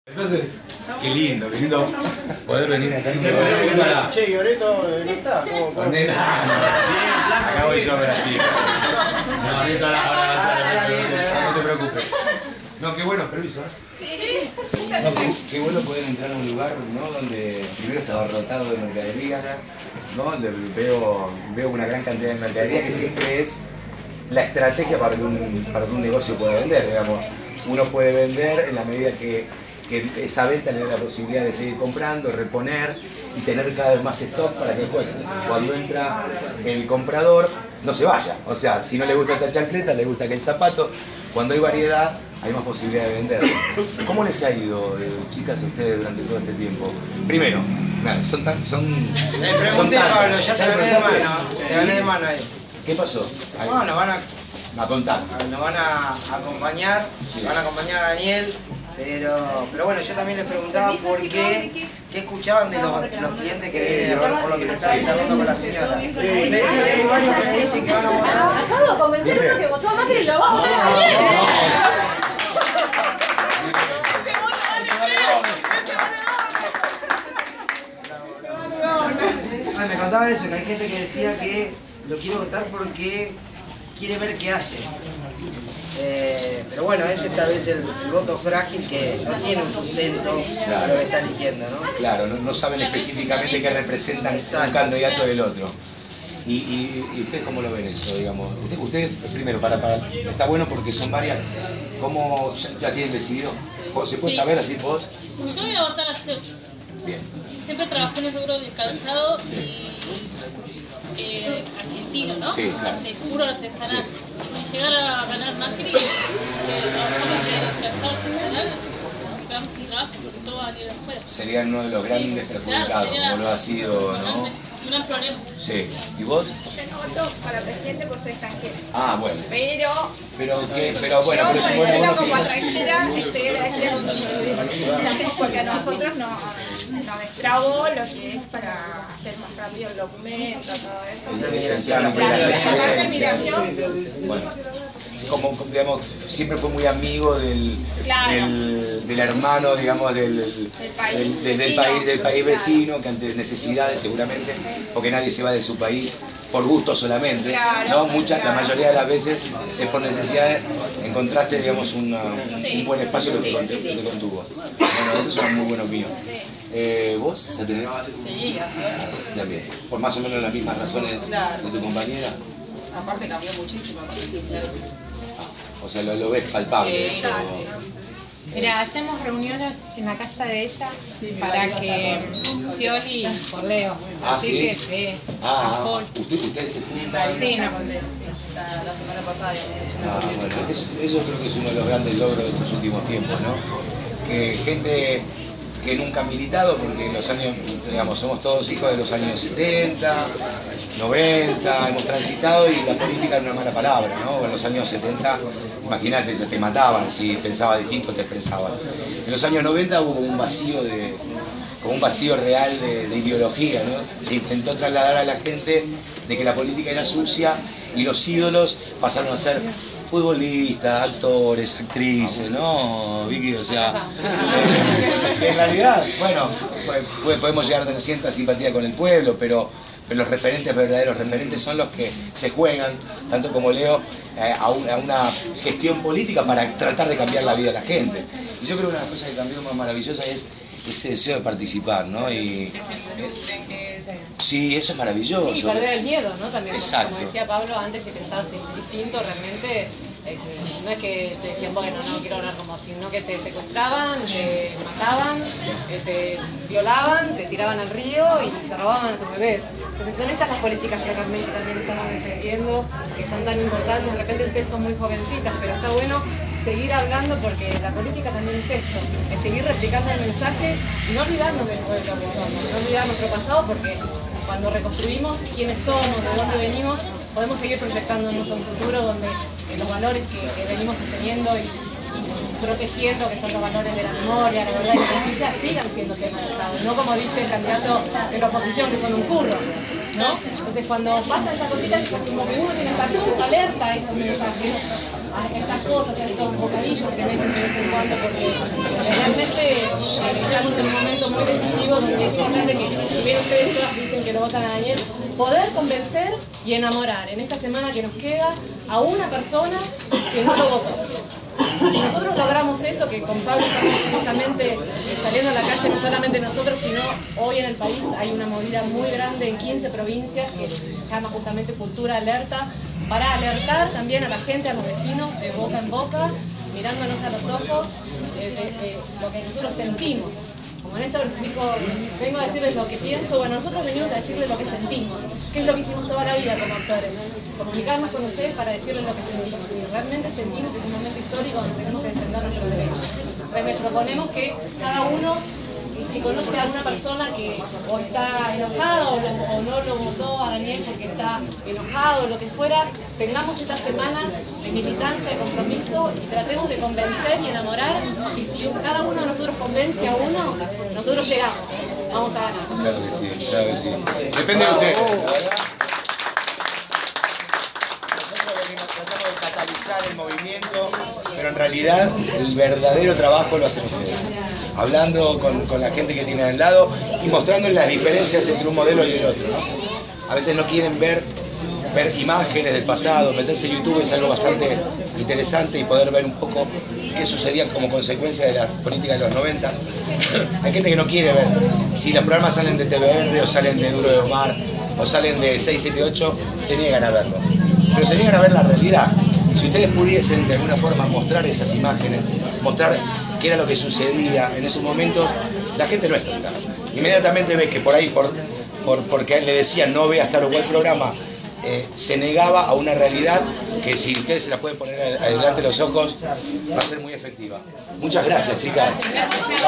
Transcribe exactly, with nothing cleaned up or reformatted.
Entonces, qué lindo, qué lindo poder venir acá y para... Che, Lloreto no está. Con él. Acá voy yo con la chica. No, ahorita ahora no te preocupes. No, qué bueno, permiso, ¿eh? Sí. No, qué, qué bueno poder entrar a un lugar, ¿no? Donde primero está abarrotado de mercadería, ¿no? Donde veo, veo una gran cantidad de mercadería que siempre es la estrategia para que un, para que un negocio pueda vender, digamos. Uno puede vender en la medida que, que esa venta le dé la posibilidad de seguir comprando, reponer y tener cada vez más stock para que después, cuando entra el comprador, no se vaya. O sea, si no le gusta esta chancleta, le gusta aquel zapato. Cuando hay variedad, hay más posibilidad de vender. ¿Cómo les ha ido, eh, chicas, a ustedes durante todo este tiempo? Primero, nada, son tan... Son, le pregunté, son Pablo, ya te gané de mano. Te gané de mano ahí. ¿Qué pasó? Ahí. No, nos van a... A contar. Nos van a acompañar, sí. Van a acompañar a Daniel, pero, pero bueno, yo también les preguntaba por qué, qué escuchaban de los, los clientes que vienen, a ver por lo que le estaba hablando con la señora. Me decían que hay varios que me dicen que van a votar. Acabo de convencerme que votó a Macri y lo vamos a votar. Me contaba eso, que hay gente que decía que lo quiere votar porque quiere ver qué hace. Eh, pero bueno, ese es tal vez el, el voto frágil que no tiene un sustento claro. A lo que está eligiendo, ¿no? Claro, no, no saben específicamente qué representan Exacto. Un candidato del otro. Y, y, ¿Y ustedes cómo lo ven eso, digamos? Ustedes, usted, primero, para, para, está bueno porque son varias. ¿Cómo ya, ya tienen decidido? ¿Se puede sí. saber así vos? Yo voy a votar a C E O. Bien. Siempre trabajé en el rubro de calzado sí. y eh, argentino, ¿no? Sí, claro. De puro artesanal. Sí. Y si llegara a ganar Macri, eh, trabajamos en el calzado artesanal, nos quedamos sin trabajo porque todo va a ir de afuera. Serían uno de los grandes sí, perjudicados, claro, como lo ha sido, ¿no? Una florema. Sí. ¿Y vos? Yo no voto para presidente por ser extranjera. Ah, bueno. Pero... Pero, ¿qué? Pero bueno, yo, pero por bueno, ejemplo, bueno, como extranjera, estoy agradecida porque a nosotros nos no destrabó lo que es para hacer más rápido el documento, todo eso. La parte de migración... Bueno. Como, digamos, siempre fue muy amigo del, claro. del, del hermano, digamos, del, del, país, del, del, del país, del país vecino, que ante necesidades seguramente, porque nadie se va de su país por gusto solamente, claro, ¿no? Muchas, claro. La mayoría de las veces es por necesidades, encontraste, digamos, una, sí. un buen espacio que sí, te, sí, sí. te contuvo. Bueno, eso es una muy buena opinión. Sí. Eh, ¿Vos? ¿Ya tenés? Sí, así es. También. ¿Por más o menos las mismas razones claro. de tu compañera? Aparte cambió muchísimo, sí, claro. O sea, lo, lo ves palpable sí, eso. Mira, hacemos reuniones en la casa de ella sí, para que Scioli por Leo. Ah, así ¿sí? que sí. Ah, ¿Usted, ¿ustedes se juntan? Sí, no. La, la semana pasada ya hemos hecho una ah, reunión. Bueno, eso, eso creo que es uno de los grandes logros de estos últimos tiempos, ¿no? Que gente que nunca ha militado, porque en los años, digamos, somos todos hijos de los años setenta, noventa, hemos transitado y la política era una mala palabra, ¿no? En los años setenta, imagínate, se te mataban, si pensabas distinto te expresaban. En los años noventa hubo un vacío de, como un vacío real de, de ideología, ¿no? Se intentó trasladar a la gente de que la política era sucia y los ídolos pasaron a ser futbolistas, actores, actrices, ¿no, Vicky? O sea, eh, en realidad, bueno, pues, podemos llegar a tener cierta simpatía con el pueblo, pero, pero los referentes, verdaderos referentes, son los que se juegan, tanto como Leo, eh, a, una, a una gestión política para tratar de cambiar la vida de la gente. Y yo creo que una de las cosas que cambió más maravillosa es ese deseo de participar, ¿no? Y, eh, sí, eso es maravilloso. Sí, y perder el miedo, ¿no? También, exacto. Como decía Pablo antes, si pensabas distinto, realmente eh, no es que te decían, bueno, no quiero hablar como, sino que te secuestraban, te mataban, eh, te violaban, te tiraban al río y se robaban a tus bebés. Entonces son estas las políticas que realmente también estamos defendiendo, que son tan importantes. De repente ustedes son muy jovencitas, pero está bueno seguir hablando porque la política también es esto, es seguir replicando el mensaje y no olvidarnos del pueblo que somos, no olvidar nuestro pasado, porque cuando reconstruimos quiénes somos, de dónde venimos, podemos seguir proyectándonos a un futuro donde los valores que, que venimos sosteniendo y, y protegiendo, que son los valores de la memoria, la verdad y la justicia, sigan siendo tema del Estado, no como dice el candidato de la oposición que son un curro, ¿no? Entonces cuando pasan estas cositas es como que uno tiene que estar alerta a estos mensajes, a estas cosas, a estos bocadillos que meten de vez en cuando, porque realmente estamos en un momento muy decisivo donde es importante que, si bien ustedes todas dicen que lo votan a Daniel, poder convencer y enamorar en esta semana que nos queda a una persona que no lo votó. Si nosotros logramos eso, que con Pablo estamos justamente saliendo a la calle, no solamente nosotros, sino hoy en el país hay una movida muy grande en quince provincias que se llama justamente Cultura Alerta, para alertar también a la gente, a los vecinos, de boca en boca, mirándonos a los ojos, eh, de, de lo que nosotros sentimos. Como Néstor dijo, vengo a decirles lo que pienso, bueno, nosotros venimos a decirles lo que sentimos, que es lo que hicimos toda la vida como actores, comunicarnos con ustedes para decirles lo que sentimos, y realmente sentimos que es un momento histórico donde tenemos que defender nuestros derechos. Entonces les proponemos que cada uno, si conoce a una persona que o está enojada o, lo, o no lo votó a Daniel porque está enojado o lo que fuera, tengamos esta semana de militancia, de compromiso y tratemos de convencer y enamorar, y si cada uno de nosotros convence a uno, nosotros llegamos, vamos a ganar. Claro que sí, claro que sí. Depende de ustedes. Nosotros venimos tratando de catalizar el movimiento, pero en realidad el verdadero trabajo lo hacen ustedes. Hablando con, con la gente que tienen al lado y mostrándoles las diferencias entre un modelo y el otro, ¿no? A veces no quieren ver, ver imágenes del pasado, meterse en YouTube es algo bastante interesante y poder ver un poco qué sucedía como consecuencia de las políticas de los noventa. Hay gente que no quiere ver. Si los programas salen de T V R o salen de Duro de Omar o salen de seis siete ocho, se niegan a verlo. Pero se niegan a ver la realidad. Si ustedes pudiesen de alguna forma mostrar esas imágenes, mostrar qué era lo que sucedía en esos momentos, la gente no es tonta. Inmediatamente ve que por ahí, por, por, porque le decían no vea hasta luego el programa, eh, se negaba a una realidad que si ustedes se la pueden poner adelante de los ojos, va a ser muy efectiva. Muchas gracias, chicas.